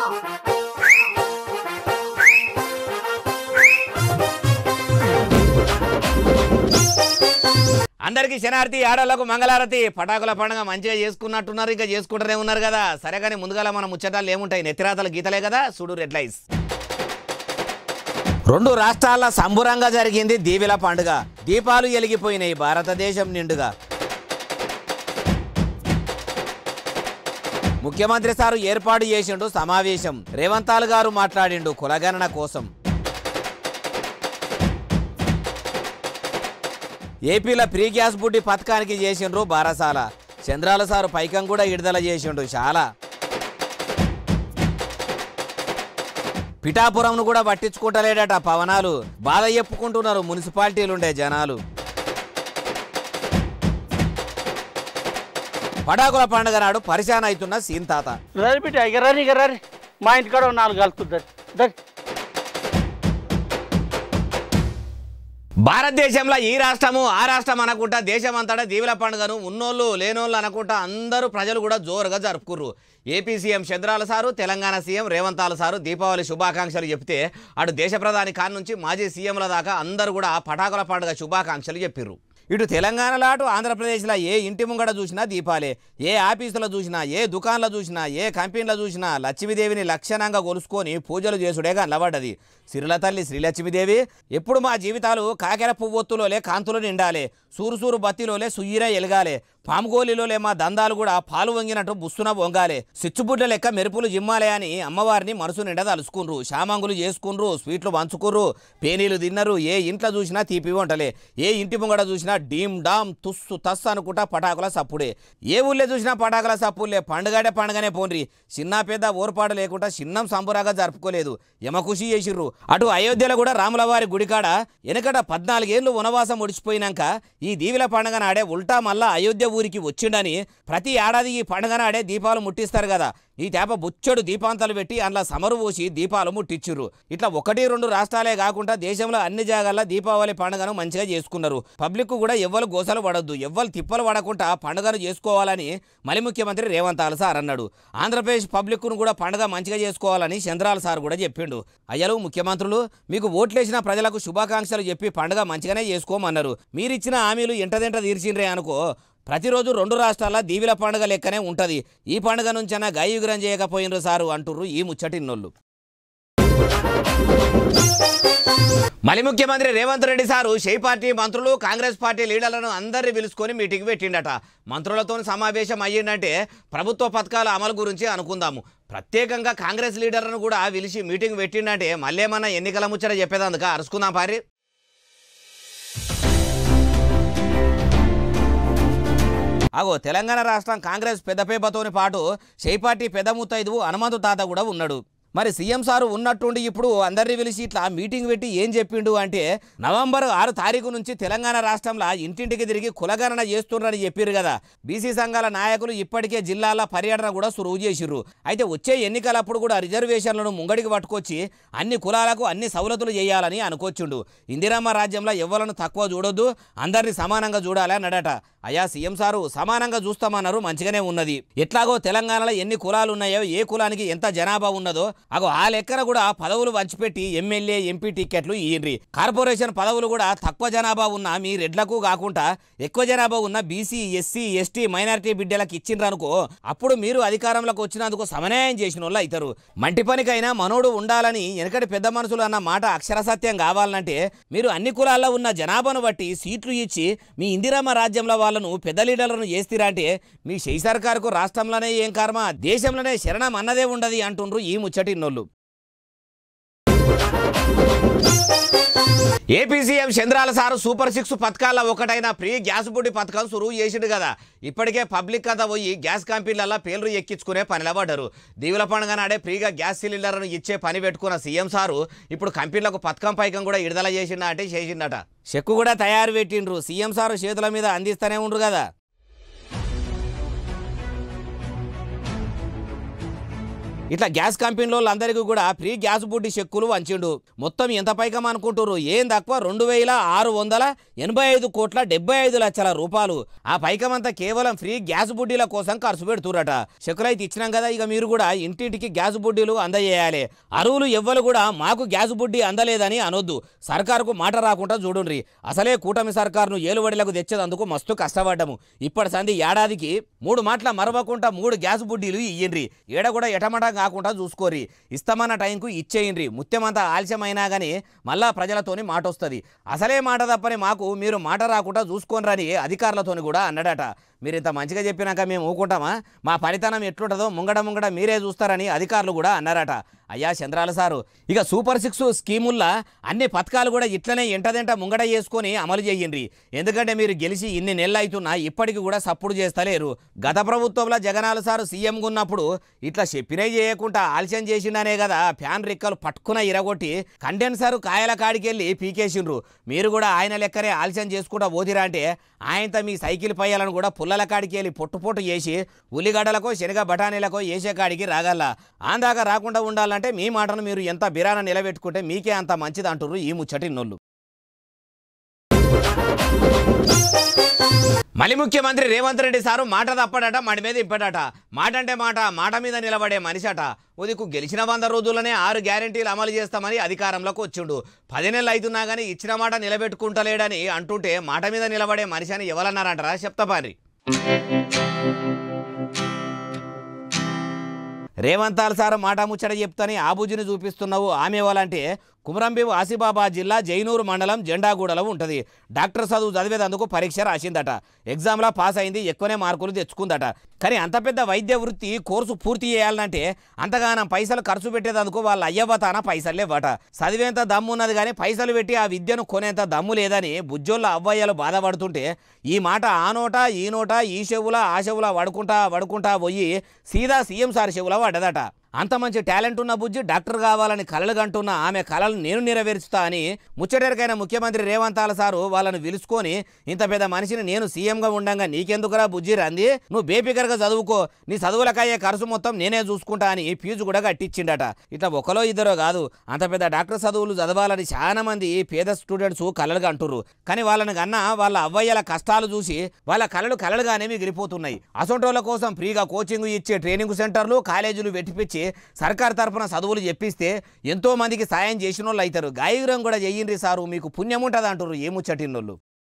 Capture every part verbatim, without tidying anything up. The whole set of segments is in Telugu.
అందరికి శనార్తి ఆడలకు మంగళారతి పటాకుల పండుగ మంచిగా చేసుకున్నట్టున్నారు ఇంకా చేసుకుంటూనే ఉన్నారు కదా సరే కానీ ముందుగాల మన ముచ్చటాలు ఏముంటాయి నెత్తిరాతల గీతలే కదా చూడు రెడ్ లైట్స్ రెండు రాష్ట్రాల సంబురంగా జరిగింది దీవెల పండుగ దీపాలు ఎలిగిపోయినాయి భారతదేశం నిండుగా ముఖ్యమంత్రి సారు ఏర్పాటు చేసిండు సమావేశం రేవంతాల్ గారు మాట్లాడిండు కులగణన కోసం ఏపీలో ప్రీ గ్యాస్ బుడ్డి పథకానికి చేసిండ్రు బారసాల చంద్రాల సారు పైకం కూడా విడుదల చేసిండు చాలా పిఠాపురంను కూడా పట్టించుకుంటలేడట పవనాలు బాధ చెప్పుకుంటున్నారు మున్సిపాలిటీలుండే జనాలు పటాకుల పండుగ నాడు పరిశాన్ అవుతున్న సీన్ తాత మా ఇంటికాడ నాలుగు కలుపుతుంది భారతదేశంలో ఈ రాష్ట్రము ఆ రాష్ట్రం అనుకుంటా దేశం అంతటా దీవెల పండుగను ఉన్నోళ్ళు లేనోళ్ళు అనుకుంటా అందరూ ప్రజలు కూడా జోరుగా జరుపుకుర్రు ఏపీ సీఎం చంద్రాల సారు తెలంగాణ సీఎం రేవంతాల సారు దీపావళి శుభాకాంక్షలు చెప్తే అటు దేశ ప్రధాని కాన్ నుంచి మాజీ సీఎంల దాకా అందరూ కూడా పటాకుల పండుగ శుభాకాంక్షలు చెప్పిర్రు ఇటు తెలంగాణలో అటు ఆంధ్రప్రదేశ్లో ఏ ఇంటి ముంగట చూసినా దీపాలే ఏ ఆఫీసులో చూసినా ఏ దుకాణంలో చూసినా ఏ కంపెనీలో చూసినా లక్ష్మీదేవిని లక్షణంగా కొలుసుకొని పూజలు చేసుడే కనబడ్డది సిరుల తల్లి శ్రీలక్ష్మీదేవి ఎప్పుడు మా జీవితాలు కాకెర పువ్వొత్తులోలే కాంతులు నిండాలి సూరుసూరు బత్తిలోలే సుయ్యిర ఎలగాలి పాముగోలిలోలే మా దందాలు కూడా పాలు వంగినట్టు బుస్సున వంగాలి సిచ్చుబుడ్ల లెక్క మెరుపులు జిమ్మాలే అని అమ్మవారిని మనసు నిండా తలుసుకుండ్రు శామంగులు చేసుకుండ్రు స్వీట్లు పంచుకుర్రు పేనీలు తిన్నరు ఏ ఇంట్లో చూసినా తీపి వంటలే ఏ ఇంటి ముంగడ చూసినా డీమ్ డామ్ తుస్సు తస్సు అనుకుంటా పటాకుల సప్పుడే ఏ ఊళ్ళో చూసినా పటాకుల సప్పులే పండుగడే పండుగనే పోన్రి చిన్న పెద్ద ఓర్పాటు లేకుండా చిన్నం సంబురాగా జరుపుకోలేదు యమఖుషి చేసిర్రు అటు అయోధ్యలో కూడా రాములవారి గుడికాడ వెనకట పద్నాలుగేళ్లు వనవాసం ఒడిచిపోయినాక ఈ దీవెల పండుగ నాడే ఉల్టా మళ్ళా అయోధ్య ఊరికి వచ్చిండని ప్రతి ఏడాది ఈ పండుగ నాడే దీపాలు ముట్టిస్తారు కదా ఈ తేప బుచ్చడు దీపాంతాలు పెట్టి అందులో సమరు పోసి దీపాలు ముట్టించుర్రు ఇట్లా ఒకటి రెండు రాష్ట్రాలే కాకుండా దేశంలో అన్ని జాగాల్లో దీపావళి పండుగను మంచిగా చేసుకున్నారు పబ్లిక్ కూడా ఎవ్వరు గోసలు పడొద్దు ఎవ్వరు తిప్పలు పడకుండా పండుగను చేసుకోవాలని మలి ముఖ్యమంత్రి రేవంతాల్ సార్ అన్నాడు ఆంధ్రప్రదేశ్ పబ్లిక్ను కూడా పండుగ మంచిగా చేసుకోవాలని చంద్రాల సార్ కూడా చెప్పిండు అయ్యలు ముఖ్యమంత్రులు మీకు ఓట్లేసిన ప్రజలకు శుభాకాంక్షలు చెప్పి పండుగ మంచిగానే చేసుకోమన్నారు మీరిచ్చిన హామీలు ఎంటదెంట తీర్చిండ్రే అనుకో ప్రతిరోజు రెండు రాష్ట్రాల దీవెల పండుగ లెక్కనే ఉంటుంది ఈ పండుగ నుంచైనా గాయగురం చేయకపోయినరు సారు అంటుర్రు ఈ ముచ్చటిన్నోళ్ళు మలి ముఖ్యమంత్రి రేవంత్ రెడ్డి సారు షై పార్టీ మంత్రులు కాంగ్రెస్ పార్టీ లీడర్లను అందరినీ పిలుచుకొని మీటింగ్ పెట్టిండట మంత్రులతో సమావేశం అయ్యిందంటే ప్రభుత్వ పథకాల అమలు గురించి అనుకుందాము ప్రత్యేకంగా కాంగ్రెస్ లీడర్లను కూడా పిలిచి మీటింగ్ పెట్టిండంటే మళ్ళేమన్నా ఎన్నికల ముచ్చట చెప్పేదందుక అరుచుకుందాం పారి అగో తెలంగాణ రాష్ట్రం కాంగ్రెస్ పెద్దపేపతోని పాటు షై పార్టీ పెద్ద ముత్తైదు హనుమంతు తాత కూడా ఉన్నాడు మరి సీఎం సారు ఉన్నట్టుండి ఇప్పుడు అందరినీ పిలిచి ఇట్లా మీటింగ్ పెట్టి ఏం చెప్పిండు అంటే నవంబర్ ఆరు తారీఖు నుంచి తెలంగాణ రాష్ట్రంలో ఇంటింటికి తిరిగి కులగణన చేస్తున్నారని చెప్పారు కదా బీసీ సంఘాల నాయకులు ఇప్పటికే జిల్లాల పర్యటన కూడా సురువు చేసిర్రు అయితే వచ్చే ఎన్నికలప్పుడు కూడా రిజర్వేషన్లను ముంగడికి పట్టుకొచ్చి అన్ని కులాలకు అన్ని సవలతులు చేయాలని అనుకొచ్చిండు ఇందిరమ్మ రాజ్యంలో ఎవ్వలను తక్కువ చూడొద్దు అందరినీ సమానంగా చూడాలి అన్నాడట అయ్యా సీఎం సారు సమానంగా చూస్తామన్నారు మంచిగానే ఉన్నది ఎట్లాగో తెలంగాణలో ఎన్ని కులాలు ఉన్నాయో ఏ కులానికి ఎంత జనాభా ఉన్నదో అగో ఆ లెక్కన కూడా పదవులు వంచిపెట్టి ఎమ్మెల్యే ఎంపీ టికెట్లు ఇయ్యండ్రి కార్పొరేషన్ పదవులు కూడా తక్కువ జనాభా ఉన్న మీ రెడ్లకు కాకుండా ఎక్కువ జనాభా ఉన్న బీసీ ఎస్సీ ఎస్టీ మైనారిటీ బిడ్డలకు ఇచ్చిండ్రనుకో అప్పుడు మీరు అధికారంలోకి వచ్చినందుకు సమన్యాయం చేసిన వాళ్ళు అవుతారు మంటి పనికైనా మనోడు ఉండాలని వెనకటి పెద్ద మనుషులు అన్న మాట అక్షర సత్యం కావాలంటే మీరు అన్ని కులాల్లో ఉన్న జనాభాను బట్టి సీట్లు ఇచ్చి మీ ఇందిరమ్మ రాజ్యంలో వాళ్ళను పెద్ద లీడర్లను చేస్తారా అంటే మీ షై సర్కారుకు రాష్ట్రంలోనే ఏం కర్మ దేశంలోనే శరణం అన్నదే ఉండదు అంటుండ్రు ఈ ముచ్చటి నోళ్ళు ఏపీ సీఎం చంద్రాల సారు సూపర్ సిక్స్ పథకాల ఒకటైన ఫ్రీ గ్యాస్ బుడ్డి పథకం సురువు చేసిండు కదా ఇప్పటికే పబ్లిక్ అంతా పోయి గ్యాస్ కంపెనీలలో పేర్లు ఎక్కించుకునే పనిలో పడ్డారు దీవుల పండుగ నాడే ఫ్రీగా గ్యాస్ సిలిండర్ను ఇచ్చే పని పెట్టుకున్న సీఎం సారు ఇప్పుడు కంపెనీలకు పథకం పైకం కూడా విడుదల చేసిండ అంటే చేసిండట చెక్కు కూడా తయారు పెట్టిండ్రు సీఎం సారు చేతుల మీద అందిస్తూనే ఉండ్రు కదా ఇట్లా గ్యాస్ కంపెనీలో అందరికీ కూడా ఫ్రీ గ్యాస్ బుడ్డి చెక్కులు వంచిండు. మొత్తం ఎంత పైకం అనుకుంటారు? ఏం తక్కువ రెండు వేల ఆరు వందల ఎనభై ఐదు కోట్ల డెబ్బై ఐదు లక్షల రూపాయలు. ఆ పైకం అంతా కేవలం ఫ్రీ గ్యాస్ బుడ్డీల కోసం ఖర్చు పెడుతురట. చెక్కులైతే ఇచ్చినాం కదా, ఇక మీరు కూడా ఇంటింటికి గ్యాస్ బుడ్డీలు అందజేయాలి. అరువులు ఎవ్వరు కూడా మాకు గ్యాస్ బుడ్డి అందలేదని అనొద్దు. సర్కారుకు మాట రాకుండా చూడుండ్రి. అసలే కూటమి సర్కారును ఏలుబడిలకు తెచ్చేందుకు మస్తు కష్టపడ్డము. ఇప్పటి సంది ఏడాదికి మూడు మాటల మరవకుండా మూడు గ్యాస్ బుడ్డీలు ఇయ్యండ్రి. ఏడ కూడా ఎటమట కాకుండా చూసుకోరి. ఇస్తామన్న టైంకు ఇచ్చేయండి. ముత్యమంతా ఆలస్యమైనా కానీ మళ్ళా ప్రజలతోని మాట వస్తుంది. అసలే మాట తప్పని మాకు మీరు మాట రాకుండా చూసుకోనరని అధికారులతోని కూడా అన్నాడట. మీరు ఇంత మంచిగా చెప్పినాక మేము ఊకుంటామా? మా పనితనం ఎట్లుంటుందో ముంగడ ముంగడ మీరే చూస్తారని అధికారులు కూడా అన్నారట. అయ్యా చంద్రాల సారు, ఇక సూపర్ సిక్స్ స్కీముల్లా అన్ని పథకాలు కూడా ఇట్లనే ఎంటదెంట ముంగడ చేసుకొని అమలు చేయండి. ఎందుకంటే మీరు గెలిచి ఇన్ని నెలలు అవుతున్నా ఇప్పటికి కూడా సప్పుడు చేస్తలేరు. గత ప్రభుత్వంలో జగనాల సారు సీఎంగా ఉన్నప్పుడు ఇట్లా చెప్పినే చేయకుండా ఆలస్యం చేసిండనే కదా ఫ్యాన్ రిక్కలు పట్టుకున్న ఇరగొట్టి కండెన్సర్ కాయల కాడికెళ్ళి పీకేసిండ్రు. మీరు కూడా ఆయన లెక్కనే ఆలస్యం చేసుకుంటా పోతిరా అంటే ఆయనతో మీ సైకిల్ పయ్యాలను కూడా పుల్లల కాడికి వెళ్ళి పొట్టు పొట్టు చేసి ఉల్లిగడ్డలకో శనగ బఠానీలకో వేసే కాడికి రాగల. ఆందాక రాకుండా ఉండాలంటే మీ మాటను మీరు ఎంత బిరాన నిలబెట్టుకుంటే మీకే అంత మంచిది అంటుర్రు ఈ ముచ్చటిన్నోళ్ళు. మళ్ళీ ముఖ్యమంత్రి రేవంత్ రెడ్డి సారు మాట తప్పడట, మడి మీద ఇప్పడట. మాట అంటే మాట, మాట మీద నిలబడే మనిషి అట. ఉదికు గెలిచిన వంద రోజుల్లోనే ఆరు గ్యారెంటీలు అమలు చేస్తామని అధికారంలోకి వచ్చిండు. పది నెలలు అవుతున్నా కానీ ఇచ్చిన మాట నిలబెట్టుకుంటలేడని అంటుంటే మాట మీద నిలబడే మనిషి అని ఎవరన్నారంటారా? చెప్తాపారి. రేవంతాల్ సార్ మాట ముచ్చట చెప్తాని ఆబుజిని చూపిస్తున్నావు. ఆమె వాళ్ళంటే కుమరంభీం ఆసిఫాబాద్ జిల్లా జైనూరు మండలం జెండాగూడలో ఉంటుంది. డాక్టర్ చదువు చదివేందుకు పరీక్ష రాసిందట. ఎగ్జామ్లో పాస్ అయింది, ఎక్కువనే మార్కులు తెచ్చుకుందట. కానీ అంత పెద్ద వైద్య వృత్తి కోర్సు పూర్తి చేయాలంటే అంతగానం పైసలు ఖర్చు పెట్టేందుకు వాళ్ళ అయ్యవతాన పైసలు లేవట. చదివేంత దమ్ము ఉన్నది కానీ పైసలు పెట్టి ఆ విద్యను కొనేంత దమ్ము లేదని బుజ్జోళ్ళ అవ్వయ్యలు బాధపడుతుంటే ఈ మాట ఆ నోట ఈ నోట ఈ చెవుల ఆ చెవుల వడుకుంటా వడుకుంటా పోయి సీదా సీఎం సార్ చెవుల పడ్డదట. అంత మంచి టాలెంట్ ఉన్న బుజ్జి డాక్టర్ కావాలని కలలు కంటున్న ఆమె కళలు నేను నెరవేర్చుతా అని ముచ్చటెరకైన ముఖ్యమంత్రి రేవంతాల సారు వాళ్ళని పిలుచుకొని ఇంత పెద్ద మనిషిని నేను సీఎంగా ఉండంగా నీకెందుకురా బుజ్జి రంది, నువ్వు బేపికర్గా చదువుకో, నీ చదువులకయ్యే ఖర్చు మొత్తం నేనే చూసుకుంటా అని ఫీజు కూడా కట్టించిండట. ఇట్లా ఒకలో ఇద్దరో కాదు, అంత పెద్ద డాక్టర్ చదువులు చదవాలని చాలా మంది పేద స్టూడెంట్స్ కలలుగా అంటుర్రు. కానీ వాళ్ళని కన్నా వాళ్ళ అవ్వయ్యల కష్టాలు చూసి వాళ్ళ కళలు కలలుగానే మిగిలిపోతున్నాయి. అసొంటోళ్ళ కోసం ఫ్రీగా కోచింగ్ ఇచ్చే ట్రైనింగ్ సెంటర్లు కాలేజీలు పెట్టిపిచ్చి సర్కార్ తరఫున చదువులు చెప్పిస్తే ఎంతో మందికి సాయం చేసిన వాళ్ళు అవుతారు. గాయకురం కూడా చెయ్యండి సారు, మీకు పుణ్యం ఉంటుంది అంటారు ఏ ముచ్చటిన్నోళ్ళు.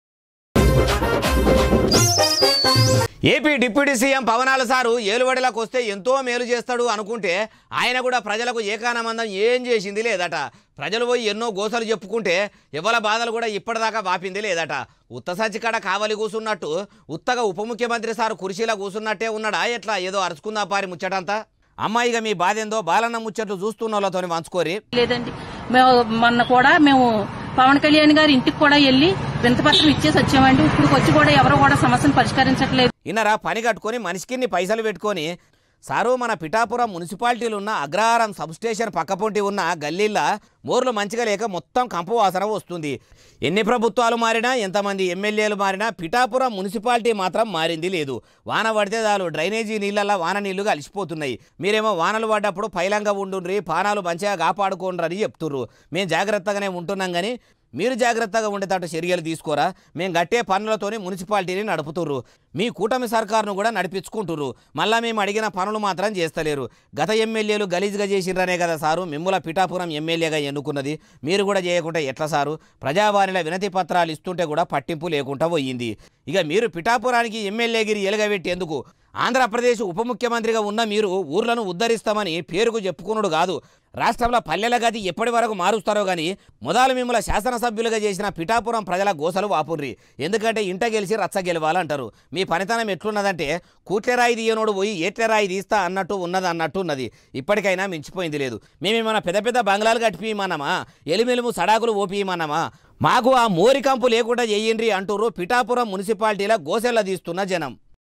ఏపీ డిప్యూటీ సీఎం పవనాల సారు ఏలుబడిలకు వస్తే ఎంతో మేలు చేస్తాడు అనుకుంటే ఆయన కూడా ప్రజలకు ఏకానమందం ఏం చేసింది లేదట. ప్రజలు పోయి ఎన్నో గోసలు చెప్పుకుంటే ఎవల బాధలు కూడా ఇప్పటిదాకా వాపింది లేదట. ఉత్త సచ్చికాడ కావలి కూసున్నట్టు ఉత్తగా ఉప ముఖ్యమంత్రి సారు కుర్చీలో కూసున్నట్టే ఉన్నాడా ఎట్లా? ఏదో అరుచుకుందా పారి ముచ్చటంతా. అమ్మాయిగా మీ బాధ ఏందో బాలన్న ముచ్చట్లు చూస్తున్న వాళ్ళతో వంచుకోరి. లేదండి, మేము మొన్న కూడా మేము పవన్ కళ్యాణ్ గారి ఇంటికి కూడా వెళ్ళి వింతపత్రం ఇచ్చేసి వచ్చామండి. ఇప్పుడు వచ్చి కూడా ఎవరో కూడా సమస్యను పరిష్కరించట్లేదు. ఇన్నరా పని కట్టుకొని మనిషికిన్ని పైసలు పెట్టుకొని సారు మన పిఠాపురం మున్సిపాలిటీలు ఉన్న అగ్రహారం సబ్స్టేషన్ పక్కపొంటి ఉన్న గల్లీల్లో మోర్లు మంచిగా లేక మొత్తం కంపు వాసన వస్తుంది. ఎన్ని ప్రభుత్వాలు మారినా ఎంతమంది ఎమ్మెల్యేలు మారినా పిఠాపురం మున్సిపాలిటీ మాత్రం మారింది లేదు. వాన పడితే చాలు డ్రైనేజీ నీళ్ళల్లో వాన నీళ్లు కలిసిపోతున్నాయి. మీరేమో వానలు పడ్డప్పుడు పైలంగా ఉండుండ్రి, పానాలు మంచిగా కాపాడుకోండి అని చెప్తుర్రు. మేము జాగ్రత్తగానే ఉంటున్నాం కానీ మీరు జాగ్రత్తగా ఉండేటట్టు చర్యలు తీసుకోరా. మేము గట్టే పనులతోనే మున్సిపాలిటీని నడుపుతుర్రు. మీ కూటమి సర్కారును కూడా నడిపించుకుంటుర్రు. మళ్ళా మేము అడిగిన పనులు మాత్రం చేస్తలేరు. గత ఎమ్మెల్యేలు గలీజ్గా చేసిర్రనే కదా సారు మిమ్ముల పిఠాపురం ఎమ్మెల్యేగా ఎన్నుకున్నది. మీరు కూడా చేయకుండా ఎట్లా సారు? ప్రజావాణిల వినతి పత్రాలు ఇస్తుంటే కూడా పట్టింపు లేకుండా పోయింది. ఇక మీరు పిఠాపురానికి ఎమ్మెల్యేగిరి ఎలుగబెట్టేందుకు ఆంధ్రప్రదేశ్ ఉప ముఖ్యమంత్రిగా ఉన్న మీరు ఊర్లను ఉద్ధరిస్తామని పేరుకు చెప్పుకున్నాడు కాదు. రాష్ట్రంలో పల్లెల గతి ఎప్పటి వరకు మారుస్తారో కానీ మొదలు మిమ్మల్ని శాసనసభ్యులుగా చేసిన పిఠాపురం ప్రజల గోసలు వాపుర్రి. ఎందుకంటే ఇంట గెలిచి రచ్చ గెలవాలంటారు. మీ పనితనం ఎట్లున్నదంటే కూట్లెరాయి తీయనోడు పోయి ఏట్లెరాయి తీస్తా అన్నట్టు ఉన్నది అన్నట్టు ఉన్నది. ఇప్పటికైనా మించిపోయింది లేదు. మేమేమన్నా పెద్ద పెద్ద బంగ్లాలు కట్టిమన్నామా, ఎలిమెలుము సడాకులు ఓపియమన్నామా? మాకు ఆ మోరికంపు లేకుండా చెయ్యండి అంటూరు పిఠాపురం మున్సిపాలిటీల గోసెల్ల తీస్తున్న జనం.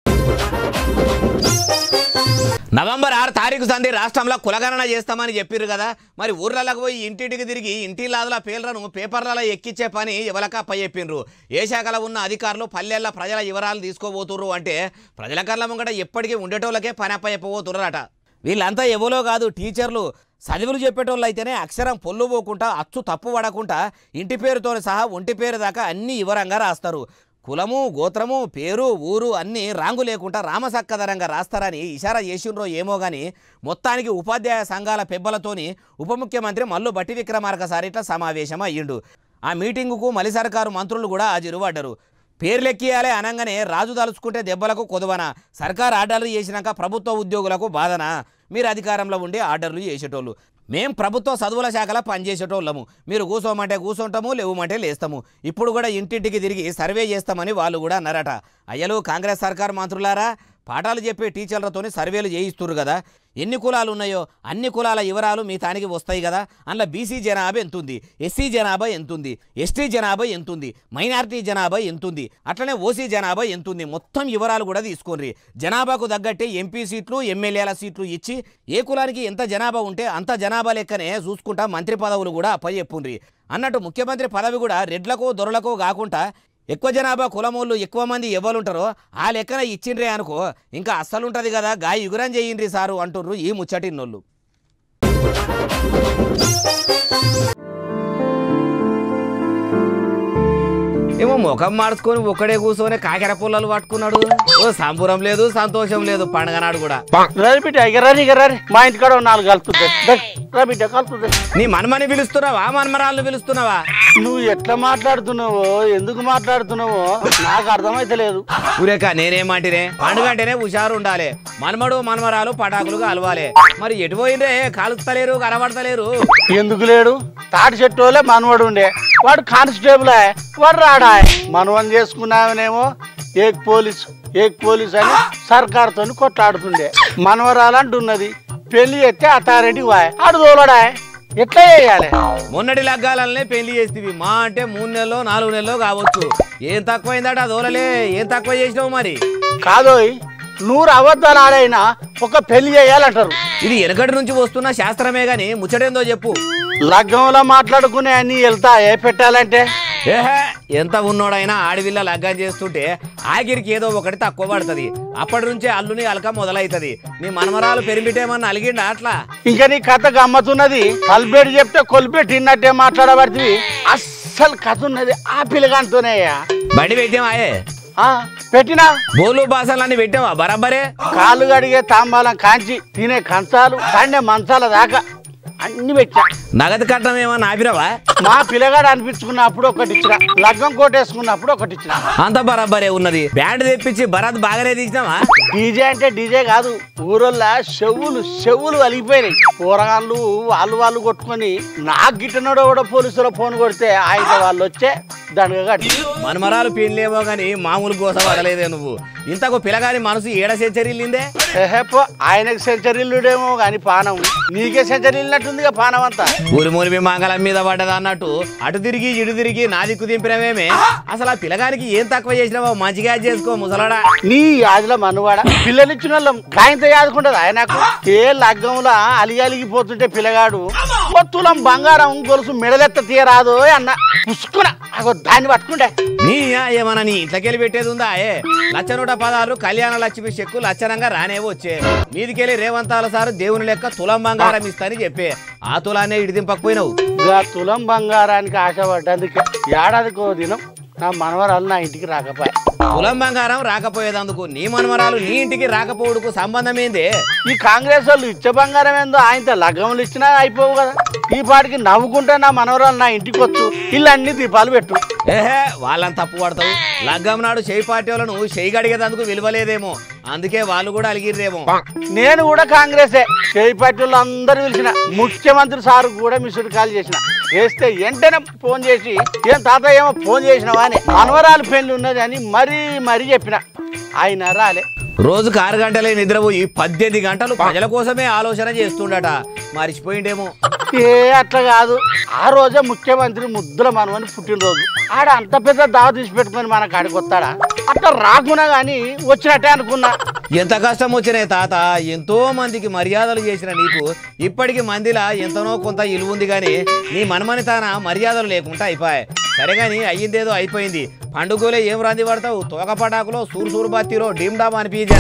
నవంబర్ ఆరు తారీఖు సంధి రాష్ట్రంలో కులగణన చేస్తామని చెప్పారు కదా. మరి ఊర్లకు పోయి ఇంటింటికి తిరిగి ఇంటి లాదుల పేర్లను పేపర్లలో ఎక్కించే పని ఎవలక అప్పచెప్పిండ్రు. ఏ శాఖలో ఉన్న అధికారులు పల్లెల్లో ప్రజల వివరాలు తీసుకోబోతుర్రు అంటే ప్రజల కళ్ళ ముంగట ఎప్పటికీ ఉండేటోళ్ళకే పని అప్పచెప్పబోతుర్రట. వీళ్ళంతా ఎవరో కాదు, టీచర్లు. చదువులు చెప్పేటోళ్ళు అయితేనే అక్షరం పొల్లు పోకుండా అచ్చు తప్పు పడకుండా ఇంటి పేరుతో సహా ఒంటి పేరు దాకా అన్ని వివరంగా రాస్తారు. కులము గోత్రము పేరు ఊరు అన్నీ రాంగు లేకుండా రామసక్కదరంగా రాస్తారని ఇషారా చేసిండ్రో ఏమో కానీ మొత్తానికి ఉపాధ్యాయ సంఘాల పెబ్బలతోని ఉప ముఖ్యమంత్రి మల్లు బట్టి విక్రమార్క సార్ ఇట్లా సమావేశం అయ్యిండు. ఆ మీటింగుకు మలి సర్కారు మంత్రులు కూడా హాజరుపడ్డారు. పేర్లెక్కియాలే అనగానే రాజు తలుచుకుంటే దెబ్బలకు కొదవనా, సర్కారు ఆర్డర్లు చేసినాక ప్రభుత్వ ఉద్యోగులకు బాధనా, మీరు అధికారంలో ఉండి ఆర్డర్లు చేసేటోళ్ళు, మేం ప్రభుత్వ చదువుల శాఖలో పనిచేసేటోళ్ళము, మీరు కూసోమంటే కూసోంటాము లేవుమంటే లేస్తాము, ఇప్పుడు కూడా ఇంటింటికి తిరిగి సర్వే చేస్తామని వాళ్ళు కూడా అన్నారట. అయ్యలు కాంగ్రెస్ సర్కారు మంత్రులారా, పాఠాలు చెప్పే టీచర్లతోని సర్వేలు చేయిస్తున్నారు కదా, ఎన్ని కులాలు ఉన్నాయో అన్ని కులాల వివరాలు మీ తానికి వస్తాయి కదా. అందులో బీసీ జనాభా ఎంతుంది, ఎస్సీ జనాభా ఎంతుంది, ఎస్టీ జనాభా ఎంతుంది, మైనారిటీ జనాభా ఎంతుంది, అట్లనే ఓసీ జనాభా ఎంతుంది, మొత్తం వివరాలు కూడా తీసుకోండి. జనాభాకు తగ్గట్టే ఎంపీ సీట్లు ఎమ్మెల్యేల సీట్లు ఇచ్చి ఏ కులానికి ఎంత జనాభా ఉంటే అంత జనాభా లెక్కనే చూసుకుంటా మంత్రి పదవులు కూడా అప్పచెప్పుండ్రి అన్నట్టు ముఖ్యమంత్రి పదవి కూడా రెడ్లకు దొరలకు కాకుండా ఎక్కువ జనాభా కులమోళ్ళు ఎక్కువ మంది ఎవరుంటారో ఆ లెక్కన ఇచ్చిండ్రే అనుకో ఇంకా అస్సలుంటుంది కదా, గా యుగురం చేయండి సారు అంటుర్రు ఈ ముచ్చటిన్నోళ్ళు. ఏమో ముఖం మార్చుకొని ఒక్కడే కూర్చొని కాకెర పుల్లలు పట్టుకున్నాడు. ఓ సంబురం లేదు సంతోషం లేదు పండగ నాడు కూడా. మా ఇంటికాడ నాలుగు కలుపుతుంది. నీ మనమని పిలుస్తున్నావా మనమరాలను పిలుస్తున్నావా? నువ్వు ఎట్లా మాట్లాడుతున్నావో ఎందుకు మాట్లాడుతున్నావో నాకు అర్థమైతే లేదు. ఊరేక నేనేమంటేనే పండుగ అంటేనే హుషారు ఉండాలి, మనమడు మనమరాలు పటాకులుగా అలవాలి. మరి ఎటు పోయిందే కాలుస్తలేరు కనబడతలేరు? ఎందుకు లేడు? తాటి చెట్టు వాళ్ళే మనవడు ఉండే, వాడు కానిస్టేబుల్ వాడు రాడా. మనవని చేసుకున్నామనేమో ఏక్ పోలీసు ఏక్ పోలీస్ అని సర్కారుతో కొట్లాడుతుండే, మనవరాలంటున్నది పెళ్లి ఎత్తే అత్తారెడ్డి వాయ్ ఆడు తోలడా. ఎట్లా చేయాలి? మొన్నటి లగ్గాలనే పెళ్లి చేస్తేవి మా అంటే మూడు నెలలో నాలుగు నెలలో కావచ్చు. ఏం తక్కువైందట దోలలే, ఏం తక్కువ చేసినావు మరి? కాదోయ్, నూరు అబద్ధాలు ఆడైనా ఒక పెళ్లి చేయాలంటారు. ఇది వెనకటి నుంచి వస్తున్న శాస్త్రమే గాని ముచ్చటేందో చెప్పు. లగ్గంలో మాట్లాడుకునే అన్ని వెళ్తా ఏ పెట్టాలంటే ఏహే ఎంత ఉన్నోడైనా ఆడవిల్ల లగ్గం చేస్తుంటే ఆఖరికి ఏదో ఒకటి తక్కువ పడుతుంది. అప్పటి నుంచే అల్లుని అలక మొదలవుతుంది. నీ మనమరాలు పెరిమిటేమన్నా అలిగిండా అట్లా? ఇంకా నీ కథ గమ్మతున్నది. కల్బెట్టి చెప్తే కొలిపెట్టినట్టే మాట్లాడబడుతుంది. అస్సలు కథ ఉన్నది ఆ పిల్లగాంతోనే. బండి పెట్టామాయే? పెట్టినా. బోలు బాసలన్నీ పెట్టావా బరాబరే? కాళ్ళు కడిగే తాంబాలం కాంచి తినే కంచాలు కండే మంచాల దాకా అన్ని పెట్టా. నగదు కట్టడం ఏమన్నా ఆపిరవా? మా పిల్లగాడు అనిపించుకున్నప్పుడు ఒకటి ఇచ్చిన, లగ్గం కోటేసుకున్నప్పుడు ఒకటి ఇచ్చిన. అంత బరాబరే ఉన్నది. బ్యాండ్ తెప్పించి బరాత్ బాగానే తీసినావా? డీజే అంటే డీజే కాదు, ఊరోళ్ళ చెవులు చెవులు అలిగిపోయినాయి. కూరగాళ్ళు వాళ్ళు వాళ్ళు కొట్టుకొని నాకు గిట్టనోడో కూడా పోలీసులో ఫోన్ కొడితే ఆయన వాళ్ళు వచ్చే దండగా. మనమరాలు పెళ్ళేమో గాని మామూలు కోసం పడలేదే నువ్వు. ఇంతకు పిల్లగాని మనసు ఏడ సెంచరీలిందే? ఏహేపో ఆయనకు సెంచరీలుడేమో గాని పానం నీకే సెంచరీ వెళ్ళినట్టుందిగా పానం అంతా. ఊరి మూరి మంగళం మీద పడ్డది అన్నట్టు అటు తిరిగి ఇటు తిరిగి నా దిక్కు దింపినవేమే. అసలు ఆ పిల్లగానికి ఏం తక్కువ చేసినావో మంచిగా చేసుకో ముసలాడా. నీ యాదిలో మనవాడ పిల్లనిచ్చిన వాళ్ళం కాయంతో యాదుకుంటది ఆయనకు. ఏ లగ్గంలో అలిగి అలిగిపోతుంటే పిల్లగాడు తులం బంగారం గొలుసు మెడలెత్త తీయరాదు అన్న పుసుకున దాన్ని పట్టుకుంటే నీ ఏమన్నా నీ ఇంట్లోకెళ్ళి పెట్టేది ఉందా? ఏ లచ్చ నూట పదాలు కళ్యాణ లక్ష్మి చెక్కు లచ్చనంగా రానే వచ్చే. మీదికెళ్ళి రేవంతాల సారు దేవుని లెక్క తులం బంగారం ఇస్తాని చెప్పే ఆ తులానే ఇటు దింపకపోయినావు. తులం బంగారానికి ఆశపడ్డందుకే ఏడాదికో దినం నా మనవరాలు నా ఇంటికి రాకపోయా. తులం బంగారం రాకపోయేదందుకు నీ మనవరాలు నీ ఇంటికి రాకపోవడుకు సంబంధం ఏందే? ఈ కాంగ్రెస్ వాళ్ళు ఇచ్చే బంగారం ఏందో ఆయనతో లగ్గములు ఇచ్చినా అయిపోవు కదా. ఈ పాటికి నవ్వుకుంటే నా మనవరాలు నా ఇంటికి వచ్చు ఇల్లు అన్ని దీపాలు పెట్టు. ఏహే వాళ్ళని తప్పు పడతావు. లగ్గం నాడు చేయి పార్టీ వాళ్ళను చేయి గడిగేదందుకు విలువలేదేమో, అందుకే వాళ్ళు కూడా అలిగిర్రేమో. నేను కూడా కాంగ్రెసే. చేయి పార్టీ వాళ్ళు అందరూ పిలిచిన, ముఖ్యమంత్రి సార్ కూడా మిస్డ్ కాల్ చేసిన. చేస్తే వెంటనే ఫోన్ చేసి ఏం తాత ఏమో ఫోన్ చేసినావా అని మనవరాలు పెళ్లి ఉన్నది అని మరీ మరీ చెప్పిన. ఆయన రాలే. రోజుకు ఆరు గంటలే నిద్రపోయి పద్దెనిమిది గంటలు ప్రజల కోసమే ఆలోచన చేస్తుండట. మరిచిపోయిండేమో. ఏ అట్లా కాదు, ఆ రోజే ముఖ్యమంత్రి ముద్దుల మనవని పుట్టినరోజు. ఆడ అంత పెద్ద దావ తీసి పెట్టుకుని మన కాడికి వస్తాడా? అట్లా రాకున్నా గాని వచ్చినట్టే అనుకున్నా. ఎంత కష్టం వచ్చినాయి తాత, ఎంతో మందికి మర్యాదలు చేసిన నీకు ఇప్పటికి మందిలా ఎంతనో కొంత ఇలువుంది గాని నీ మనమని తాన మర్యాదలు లేకుండా అయిపోయాయి. సరే గాని అయ్యిందేదో అయిపోయింది. పండుగలే ఏం రాంది పడతావు? తోక పటాకులో సూరు సూరు బత్తిలో డీమ్ డామ్ అనిపించారా?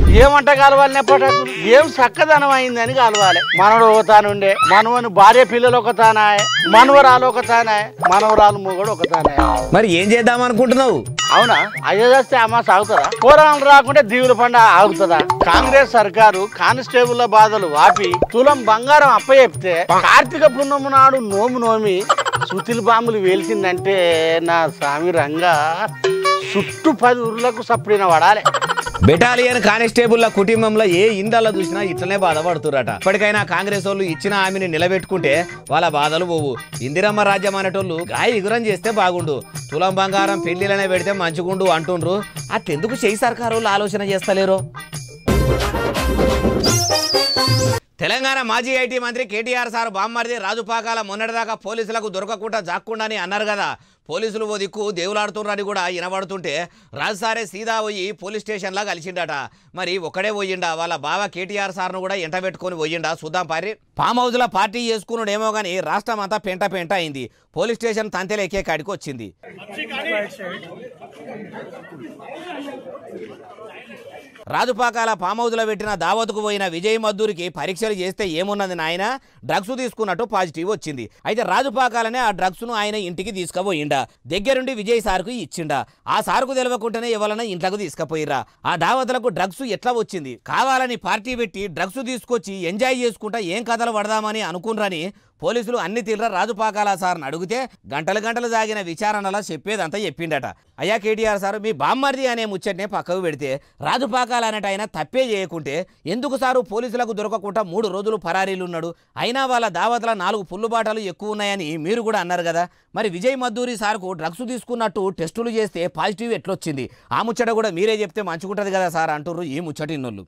ఏమంట కలవాలి నెప్పటకు ఏం చక్కదనం అయిందని కలవాలి. మనడు ఒకతానుండే మనవని భార్య పిల్లలు ఒకతానాయ మనవరాలు ఒకతానాయ మనవరాలు మొగడు ఒకతానాయ. మరి ఏం చేద్దాం అనుకుంటున్నావు? అవునా అయ్యో చేస్తే అమ్మ సాగుతుందా? పోరాలు రాకుంటే దీవుల పండ ఆగుతుందా? కాంగ్రెస్ సర్కారు కానిస్టేబుల్ బాధలు వాపి తులం బంగారం అప్పచెప్తే కార్తీక పున్నము నాడు నోము నోమి సుతిల్ బాంబులు వేల్చిందంటే నా స్వామి రంగా చుట్టూ పది ఊర్లకు సప్పుడిన పడాలి. బెటాలియన్ కానిస్టేబుల్ల కుటుంబంలో ఏ ఇండ్లలో చూసినా ఇట్లనే బాధపడుతురట. ఇప్పటికైనా కాంగ్రెస్ వాళ్ళు ఇచ్చిన హామీని నిలబెట్టుకుంటే వాళ్ళ బాధలు పోవు. ఇందిరమ్మ రాజ్యం అనేటోళ్ళు గాయ ఎగురం చేస్తే బాగుండు, తులం బంగారం పెళ్లిలనే పెడితే మంచిగుండు అంటుండ్రు. అట్టెందుకు చేయి సర్కారు వాళ్ళు ఆలోచన చేస్తలేరు? తెలంగాణ మాజీ ఐటీ మంత్రి కేటీఆర్ సార్ బామ్మర్ది రాజుపాకాల మొన్నటిదాకా పోలీసులకు దొరకకుండా జాక్కుండాని అన్నారు కదా. పోలీసులు ఓ దిక్కు దేవులాడుతున్నారని కూడా వినబడుతుంటే రాజు సారే సీదా పోయి పోలీస్ స్టేషన్లా కలిసిండట. మరి ఒక్కడే పోయిండా వాళ్ళ బావ కేటీఆర్ సార్ను కూడా ఎంట పెట్టుకొని పోయిండా? చూద్దాం పారి. ఫామ్ హౌస్లో పార్టీ చేసుకున్నాడేమో కానీ రాష్ట్రం అంతా పెంట పెంట అయింది. పోలీస్ స్టేషన్ తంతెలు ఎక్కే కాడికి వచ్చింది. రాజుపాకాల ఫామ్ హౌస్లో పెట్టిన దావత్కు పోయిన విజయ్ మద్దూరికి పరీక్షలు చేస్తే ఏమున్నది నాయన, డ్రగ్స్ తీసుకున్నట్టు పాజిటివ్ వచ్చింది. అయితే రాజుపాకాలనే ఆ డ్రగ్స్ ను ఆయన ఇంటికి తీసుకుపోయిండా. దగ్గరుండి విజయ్ సార్కు ఇచ్చిండా. ఆ సార్కు తెలియకుండానే ఎవరైనా ఇంట్లోకి తీసుకుపోయిరా. ఆ దావతులకు డ్రగ్స్ ఎట్లా వచ్చింది? కావాలని పార్టీ పెట్టి డ్రగ్స్ తీసుకొచ్చి ఎంజాయ్ చేసుకుంటా ఏం కథలు పడదామని అనుకున్నారని పోలీసులు అన్ని తీర్ల రాజుపాకాల సార్ని అడిగితే గంటలు గంటలు సాగిన విచారణలో చెప్పేదంతా చెప్పిండట. అయ్యా కేటీఆర్ సార్, మీ బామ్మర్ది అనే ముచ్చట్నే పక్కకు పెడితే రాజుపాకాల అనేట ఆయన తప్పే చేయకుంటే ఎందుకు సారు పోలీసులకు దొరకకుండా మూడు రోజులు పరారీలు ఉన్నాడు? అయినా వాళ్ళ దావతల నాలుగు పుల్లు బాటలు ఎక్కువ ఉన్నాయని మీరు కూడా అన్నారు కదా. మరి విజయ్ మద్దూరి సార్కు డ్రగ్స్ తీసుకున్నట్టు టెస్టులు చేస్తే పాజిటివ్ ఎట్లొచ్చింది? ఆ ముచ్చట కూడా మీరే చెప్తే మంచిగుంటది కదా సార్ అంటుర్రు ఈ ముచ్చటిన్నోళ్ళు.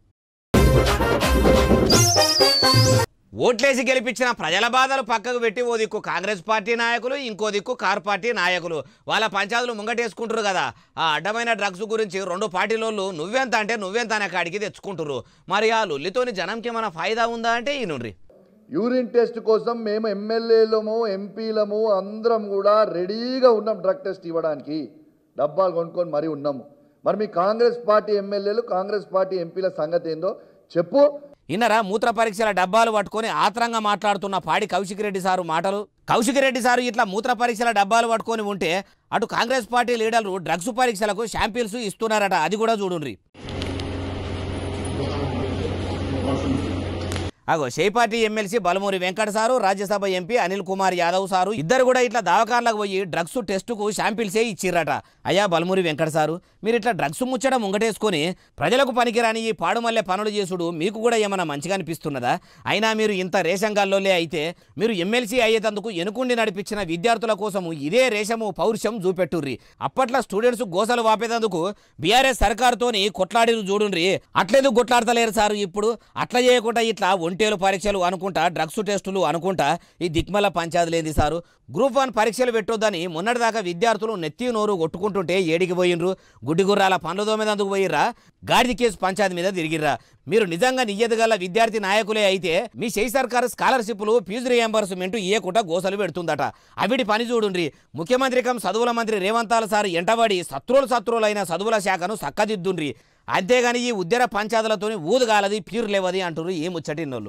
ఓట్లేసి గెలిపించిన ప్రజల బాధలు పక్కకు పెట్టి ఓ దిక్కు కాంగ్రెస్ పార్టీ నాయకులు, ఇంకో దిక్కు కార్ పార్టీ నాయకులు వాళ్ళ పంచాయతీలు ముంగటేసుకుంటారు కదా. ఆ అడ్డమైన డ్రగ్స్ గురించి రెండు పార్టీలోళ్ళు నువ్వెంత అంటే నువ్వెంత అనే కాడికి తెచ్చుకుంటారు. మరి ఆ లొల్లితోని జనంకి ఏమైనా ఫాయిదా ఉందా అంటే ఈ నుండి యూరిన్ టెస్ట్ కోసం మేము ఎమ్మెల్యేలము ఎంపీలము అందరం కూడా రెడీగా ఉన్నాం డ్రగ్ టెస్ట్ ఇవ్వడానికి. డబ్బాలు కొనుక్కొని మరీ ఉన్నాము. మరి మీ కాంగ్రెస్ పార్టీ ఎమ్మెల్యేలు కాంగ్రెస్ పార్టీ ఎంపీల సంగతి ఏందో చెప్పు. ఇన్నరా మూత్ర పరీక్షల డబ్బాలు పట్టుకొని ఆత్రంగా మాట్లాడుతున్న పాడి కౌశిక్ రెడ్డి సారు మాటలు. కౌశిక్ రెడ్డి సారు ఇట్లా మూత్ర పరీక్షల డబ్బాలు పట్టుకొని ఉంటే అటు కాంగ్రెస్ పార్టీ లీడర్లు డ్రగ్స్ పరీక్షలకు శాంపిల్స్ ఇస్తున్నారట. అది కూడా చూడుండ్రి. అగో షేపార్టీ ఎమ్మెల్సీ బలమూరి వెంకట సారు, రాజ్యసభ ఎంపీ అనిల్ కుమార్ యాదవ్ సారు ఇద్దరు కూడా ఇట్లా దవాఖానలకు పోయి డ్రగ్స్ టెస్టుకు శాంపిల్సే ఇచ్చిర్రట. అయ్యా బలమూరి వెంకట సారు, మీరు ఇట్లా డ్రగ్స్ ముచ్చడం ముంగటేసుకొని ప్రజలకు పనికిరాని ఈ పాడుమల్లె పనులు చేసుడు మీకు కూడా ఏమైనా మంచిగా అనిపిస్తున్నదా? అయినా మీరు ఇంత రేషంగాల్లోలే అయితే మీరు ఎమ్మెల్సీ అయ్యేటందుకు ఎనుకుండి నడిపించిన విద్యార్థుల కోసము ఇదే రేషము పౌరుషం చూపెట్టుర్రి. అప్పట్లో స్టూడెంట్స్ గోసలు వాపేందుకు బీఆర్ఎస్ సర్కారుతోని కొట్లాడిరు చూడుండ్రి. అట్లేందుకు కొట్లాడతలేరు సారు ఇప్పుడు? అట్లా చేయకుండా ఇట్లా ఒంటేలు పరీక్షలు అనుకుంటా డ్రగ్స్ టెస్టులు అనుకుంటా ఈ దిక్మల పంచాయతీలేంది సారు? గ్రూప్ వన్ పరీక్షలు పెట్టొద్దని మొన్నటిదాకా విద్యార్థులు నెత్తి నోరు కొట్టుకుంటుంటే ఏడికి పోయినరు? గుడ్డిగుర్రాల పనులు దోమేదందుకు పోయిర్రా? గాడిది కేసు పంచాయతీ మీద తిరిగిర్రా? మీరు నిజంగా నియ్యతగల విద్యార్థి నాయకులే అయితే మీ చేయి సర్కారు స్కాలర్షిప్లు ఫీజు రియంబర్స్మెంట్ ఇయ్యకుండా గోసలు పెడుతుందట. అవిటి పని చూడుండ్రి. ముఖ్యమంత్రి కం చదువుల మంత్రి రేవంతాల సార్ ఎంటబడి శత్రువులు శత్రువులైన చదువుల శాఖను సక్కదిద్దుండ్రి. అంతేగాని ఈ ఉద్యర పంచాయతీలతోని ఊదుగాలది ప్యూర్ లేవది అంటారు ఈ ముచ్చటిన్నోళ్ళు.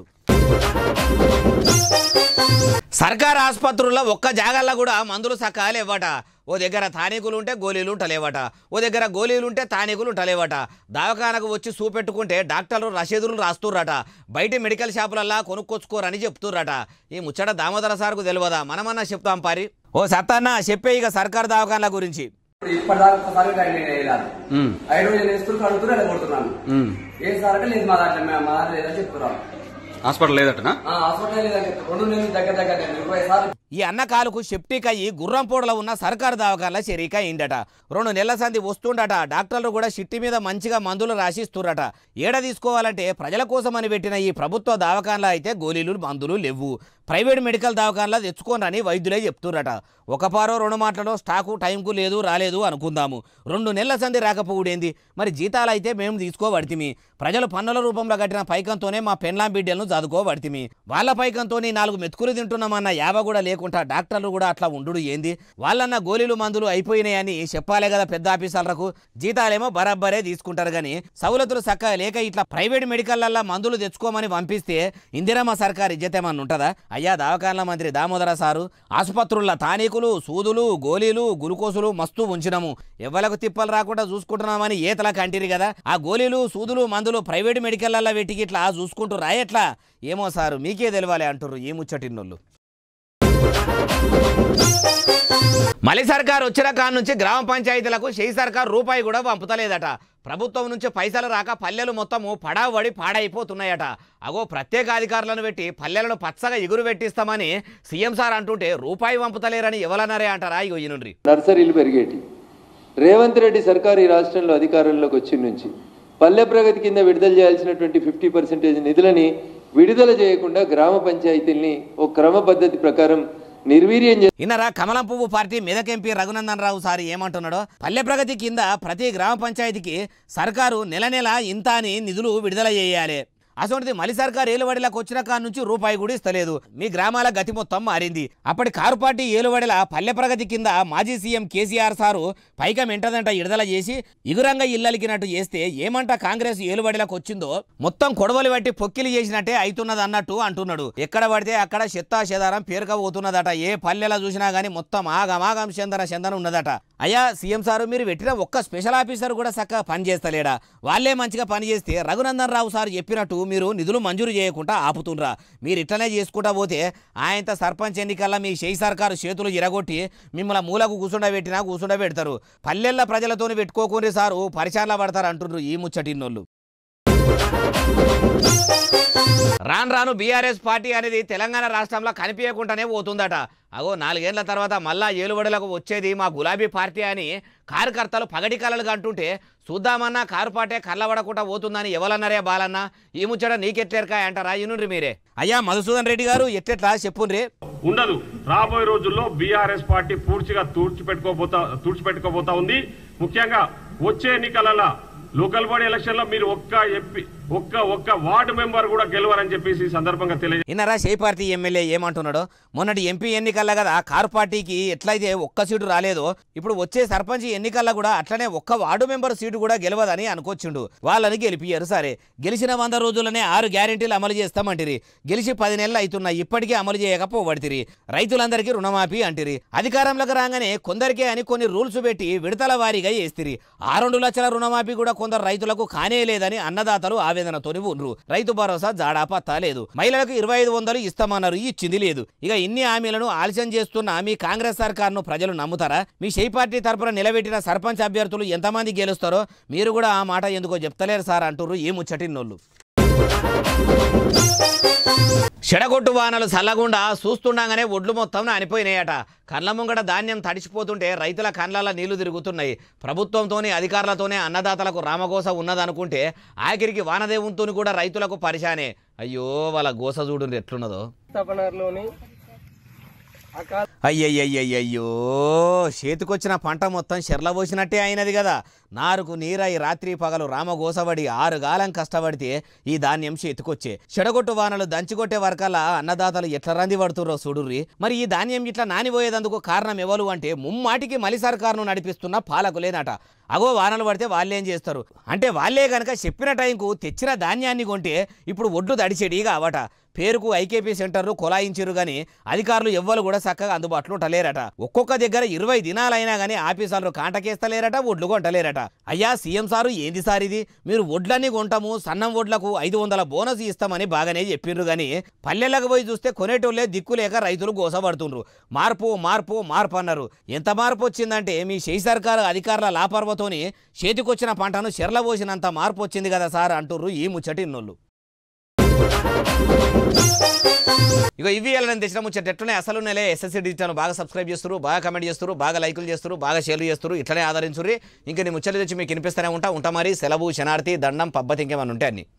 సర్కారు ఆసుపత్రుల్లో ఒక్క జాగాల్లో కూడా మందులు సకాలు ఇవ్వట. ఓ దగ్గర తానికులు ఉంటే గోళీలు ఉంటలేవట, ఓ దగ్గర గోళీలు ఉంటే తానికులు ఉంటలేవట. దవాఖానకు వచ్చి చూపెట్టుకుంటే డాక్టర్లు రసీదులు రాస్తుర్రట. బయట మెడికల్ షాపులల్లా కొనుక్కొచ్చుకోరని చెప్తుర్రట. ఈ ముచ్చట దామోదర సార్కు తెలియదా? మనమన్నా చెప్తాం పారి. ఓ సత్తన్న చెప్పే ఇక సర్కారు దవాఖానల గురించి. ఇప్పటిదాకా ఒక్కసారి టైం ఐదు రోజులు వేసుకుని కడుగుతున్నా అలా కొడుతున్నాను. ఏం సార్ అంటే లేదు మా దాంట్లో మా దాంట్లో లేదని చెప్తున్నాను. హాస్పిటల్ లేదట హాస్పిటల్ లేదని చెప్తాను. రెండు నెలలు దగ్గర దగ్గర ఇరవై సార్లు ఈ అన్నకాలకు సెప్టిక్ అయ్యి గుర్రంపోడలో ఉన్న సర్కారు దవాఖానల చెరిక అయిందట. రెండు నెలల సంది వస్తుండట. డాక్టర్లు కూడా చిట్టి మీద మంచిగా మందులు రాసిస్తురట. ఏడ తీసుకోవాలంటే ప్రజల కోసమని పెట్టిన ఈ ప్రభుత్వ దవాఖానలో అయితే గోళీలు మందులు లేవు. ప్రైవేట్ మెడికల్ దవాఖానలో తెచ్చుకోనని వైద్యులే చెప్తురట. ఒక పారో రెండు మాటలో స్టాకు టైంకు లేదు రాలేదు అనుకుందాము. రెండు నెలల సంది రాకపోవుడేంది? మరి జీతాలు అయితే మేము తీసుకోబడితిమి. ప్రజలు పన్నుల రూపంలో కట్టిన పైకంతోనే మా పెన్లాం బిడ్డలను చదువుకోబడితిమి. వాళ్ళ పైకంతో నాలుగు మెతుకులు తింటున్నామన్న యావ కూడా లేకుండా లేకుండా డాక్టర్లు కూడా అట్లా ఉండు ఏంది? వాళ్ళన్న గోళీలు మందులు అయిపోయినాయని చెప్పాలే కదా పెద్ద ఆఫీసర్లకు. జీతాలేమో బరాబరే తీసుకుంటారు కానీ సౌలతులు చక్కగా లేక ఇట్లా ప్రైవేట్ మెడికల్లల్లో మందులు తెచ్చుకోమని పంపిస్తే ఇందిరమ్మ సర్కార్ ఇజ్జతేమన్నా ఉంటుందా? అయ్యా దవాఖాన్ల మంత్రి దామోదర సారు, ఆసుపత్రుల తానీకులు, సూదులు, గోళీలు, గ్లూకోజులు మస్తు ఉంచినాము, ఎవ్వలకు తిప్పలు రాకుండా చూసుకుంటున్నామని ఏతలకు అంటిరి కదా. ఆ గోళీలు, సూదులు, మందులు ప్రైవేట్ మెడికల్లల్లో వెట్టికి ఇట్లా చూసుకుంటూ రాయట్లా ఏమో సారు, మీకే తెలియాలి అంటుర్రు ఈ ముచ్చటిన్నోళ్ళు. మలి సర్కార్ వచ్చిన కాడ నుంచి గ్రామ పంచాయతీలకు షెయి సర్కార్ రూపాయి కూడా పంపుతలేదట. ప్రభుత్వం నుంచి పైసలు రాక పల్లెలు మొత్తము పడావడి పాడైపోతున్నాయట. అగో ప్రత్యేక అధికారులను పెట్టి పల్లెలను పచ్చగా ఎగురు పెట్టిస్తామని సీఎం సార్ అంటుంటే రూపాయి పంపుతలేరని ఎవరన్నారే అంటారా? ఇగో ఈనుండ్రి. నర్సరీలు పెరిగేటి. రేవంత్ రెడ్డి సర్కారు ఈ రాష్ట్రంలో అధికారంలోకి వచ్చిన నుంచి పల్లె ప్రగతి కింద విడుదల చేయాల్సినటువంటి ఫిఫ్టీ పర్సెంటేజ్ నిధులని విడుదల చేయకుండా గ్రామ పంచాయతీల్ని ఒక క్రమ పద్ధతి ప్రకారం నిర్వీర్యం చేసి ఇన్నరా కమలం పువ్వు పార్టీ మెదక్ ఎంపీ రఘునందన్ రావు సార్ ఏమంటున్నాడో? పల్లె ప్రగతి కింద ప్రతి గ్రామ పంచాయతీకి సర్కారు నెల నెల ఇంత అని నిధులు విడుదల చేయాలి. అసలు మలి సర్కార్ ఏలువడిలకు వచ్చిన కాడ నుంచి రూపాయి కూడా ఇస్తలేదు. మీ గ్రామాల గతి మొత్తం మారింది. అప్పటి కారు పార్టీ ఏలువడిల పల్లె ప్రగతి కింద మాజీ సీఎం కేసీఆర్ సారు పైకం ఎంటదంట విడుదల చేసి ఇగురంగా ఇల్లలికినట్టు చేస్తే ఏమంట కాంగ్రెస్ ఏలువడిలకు వచ్చిందో మొత్తం కొడవలు బట్టి పొక్కిలి చేసినట్టే అవుతున్నది అన్నట్టు అంటున్నాడు. ఎక్కడ పడితే అక్కడ చెత్తా చెదారం పేరుకపోతున్నదట. ఏ పల్లెలా చూసినా గానీ మొత్తం ఆగమాగం చందన చందన ఉన్నదట. అయ్యా సీఎం సారు, మీరు పెట్టిన ఒక్క స్పెషల్ ఆఫీసర్ కూడా చక్కగా పని చేస్తలేడా? వాళ్ళే మంచిగా పని చేస్తే రఘునందన్ రావు సార్ చెప్పినట్టు మీరు నిధులు మంజూరు చేయకుండా ఆపుతుండ్రా? మీరు ఇట్లనే చేసుకుంటా పోతే ఆయనతో సర్పంచ్ ఎన్నికల్లో మీ షెయి సర్కారు చేతులు ఇరగొట్టి మిమ్మల్ని మూలకు కూసుండబెట్టినా కూసుండబెడతారు. పల్లెల్లో ప్రజలతోని పెట్టుకోకుండా సారు పరిచయాల పడతారు అంటున్నారు ఈ ముచ్చటిన్నోళ్ళు. రాను రాను బీఆర్ఎస్ పార్టీ అనేది తెలంగాణ రాష్ట్రంలో కనిపించకుండానే పోతుందట. అగో నాలుగేళ్ల తర్వాత మళ్ళా ఏలుబడులకు వచ్చేది మా గులాబీ పార్టీ అని కార్యకర్తలు పగటి కలలుగా అంటుంటే చూద్దామన్నా కారు పార్టీ కళ్ళబడకుండా పోతుందని ఎవరన్నారే బాలన్న? ఈ ముచ్చట నీకెట్లేరకాయ అంటారా? ఇనుండ్రి మీరే. అయ్యా మధుసూదన్ రెడ్డి గారు ఎట్లెట్లా చెప్పుండ్రి. ఉండదు, రాబోయే రోజుల్లో బీఆర్ఎస్ పార్టీ పూర్తిగా తుడిచిపెట్టుకోబోతా తుడిచిపెట్టుకోబోతా ఉంది. ముఖ్యంగా వచ్చే ఎన్నికలలో లోకల్ బాడీ ఎలక్షన్ లో మీరు ఒక్క ఎంపీ ఒక్క ఒక్క వార్డు మెంబర్ కూడా గెలవరని చెప్పేసి సందర్భంగా తెలియజే. ఇన్నరా షెయి పార్టీ ఎమ్మెల్యే ఏమంటున్నాడో? మొన్నటి ఎంపీ ఎన్నికల్లో కదా కారు పార్టీకి ఎట్లయితే ఒక్క సీటు రాలేదో ఇప్పుడు వచ్చే సర్పంచ్ ఎన్నికల్లో కూడా అట్లనే ఒక్క వార్డు మెంబర్ సీటు కూడా గెలవదని అనుకొచ్చిండు. వాళ్ళని గెలిపియ్యారు. సరే, గెలిచిన వంద రోజులనే ఆరు గ్యారెంటీలు అమలు చేస్తామంటిరి. గెలిచి పది నెలలు అవుతున్నా ఇప్పటికీ అమలు చేయకపోబడితిరి. రైతులందరికీ రుణమాఫీ అంటిరి. అధికారంలోకి రాగానే కొందరికే అని కొన్ని రూల్స్ పెట్టి విడతల వారీగా చేస్తిరి. ఆ రెండు లక్షల రుణమాఫీ కూడా కొందరు రైతులకు కానే లేదని అన్నదాతలు ఆవేదనతోని ఉండ్రు. రైతు భరోసా జాడా పత్తా లేదు. మహిళలకు ఇరవై ఐదు వందలు ఇస్తామన్నారు, ఇచ్చింది లేదు. ఇక ఇన్ని హామీలను ఆలస్యం చేస్తున్న మీ కాంగ్రెస్ సర్కార్ను ప్రజలు నమ్ముతారా? మీ షెయి పార్టీ తరపున నిలబెట్టిన సర్పంచ్ అభ్యర్థులు ఎంతమంది గెలుస్తారో మీరు కూడా ఆ మాట ఎందుకో చెప్తలేరు సార్ అంటుర్రు ఈ ముచ్చటిన్నోళ్ళు. చెడగొట్టు వానలు చల్లగుండా చూస్తుండగానే ఒడ్లు మొత్తం నానిపోయినాయట. కళ్ళ ముంగట ధాన్యం తడిచిపోతుంటే రైతుల కళ్ళల్లో నీళ్లు తిరుగుతున్నాయి. ప్రభుత్వంతోనే అధికారులతోనే అన్నదాతలకు రామగోస ఉన్నదనుకుంటే ఆఖరికి వానదేవునితోని కూడా రైతులకు పరిశానే. అయ్యో వాళ్ళ గోస చూడు ఎట్లున్నదో. అయ్యయ్యయ్యయ్యో, చేతికొచ్చిన పంట మొత్తం చెర్ల పోసినట్టే అయినది కదా. నారుకు నీరై రాత్రి పగలు రామగోసబడి ఆరు గాలం కష్టపడితే ఈ ధాన్యం చేతికొచ్చే. చెడగొట్టు వానలు దంచికొట్టే వరకల్లా అన్నదాతలు ఎట్లా రంది పడుతుర్రో చూడుర్రి. మరి ఈ ధాన్యం ఇట్లా నానిపోయేదందుకు కారణం ఎవరు అంటే ముమ్మాటికి మలి సర్కారును నడిపిస్తున్న పాలకులేనట. అగో వానలు పడితే వాళ్ళేం చేస్తారు అంటే వాళ్ళే కనుక చెప్పిన టైంకు తెచ్చిన ధాన్యాన్ని కొంటే ఇప్పుడు ఒడ్లు తడిచెడి కావట. పేరుకు ఐకేపీ సెంటర్లు కొలాయించారు కానీ అధికారులు ఎవ్వరు కూడా చక్కగా అందుబాటులో ఉంటలేరట. ఒక్కొక్క దగ్గర ఇరవై దినాలైనా కానీ ఆఫీసర్లు కాంటకేస్తలేరట, ఒడ్లు కొంటలేరట. అయ్యా సీఎం సారు, ఏంది సార్ ఇది? మీరు ఒడ్లన్నీ కొంటాము, సన్నం ఒడ్లకు ఐదు వందల బోనస్ ఇస్తామని బాగానే చెప్పిండ్రు కానీ పల్లెలకు పోయి చూస్తే కొనేటోళ్ళే దిక్కులేక రైతులు గోసపడుతుండ్రు. మార్పు మార్పు మార్పు అన్నారు. ఎంత మార్పు వచ్చిందంటే మీ షెయి సర్కారు అధికారుల లాపర్వతోని చేతికొచ్చిన పంటను చెర్ల పోసినంత మార్పు వచ్చింది కదా సార్ అంటుర్రు ఈ ముచ్చటిన్నోళ్ళు. ఇక ఇవి నేను తెచ్చిన ముచ్చట ఎట్లనే అసలు నెలే ఎస్ఎస్సీ డిజిటల్ బాగా సబ్స్క్రైబ్ చేస్తారు, బాగా కమెంట్ చేస్తారు, బాగా లైకులు చేస్తారు, బాగా షేర్లు చేస్తారు. ఇట్లనే ఆదరించుర్రి. ఇంకా నీ ముచ్చట్లు తెచ్చి మీకు వినిపిస్తూనే ఉంటా ఉంటా మరి. సెలవు, శనార్థి, దండం, పబ్బతి ఇంకేమన్నా ఉంటే అన్ని.